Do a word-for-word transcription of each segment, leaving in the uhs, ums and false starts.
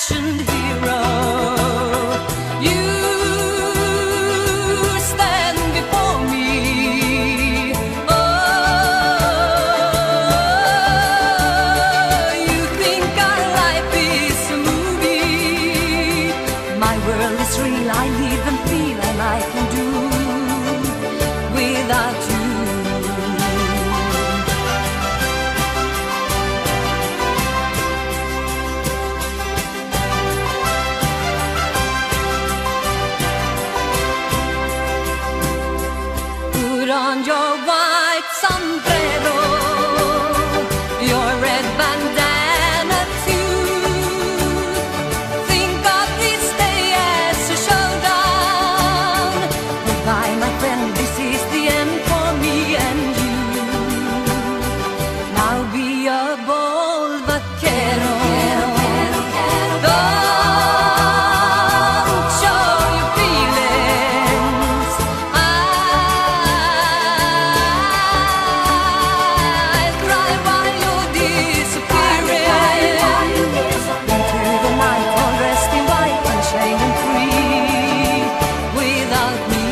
old-fashioned hero. You stand before me. Oh, you think our life is a movie. My world is real, I live and feel, and I can do without you. Put on your white sombrero, your red bandana too. Think of this day as a showdown. Goodbye, my friend, this is the end for me and you. Now be a bold vaquero. Don't show your feelings. I'll cry while you're disappearing into the night, all dressed in white and shame and free without me.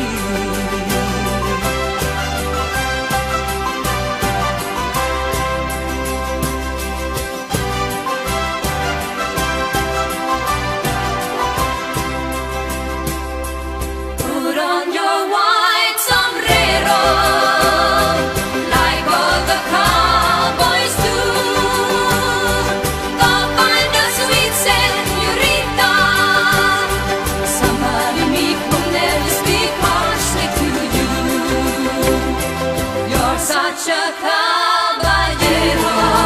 Put on your white sombrero, like all the cowboys do. Go find a sweet señorita, somebody meek who'll never speak harshly to you. You're such a caballero.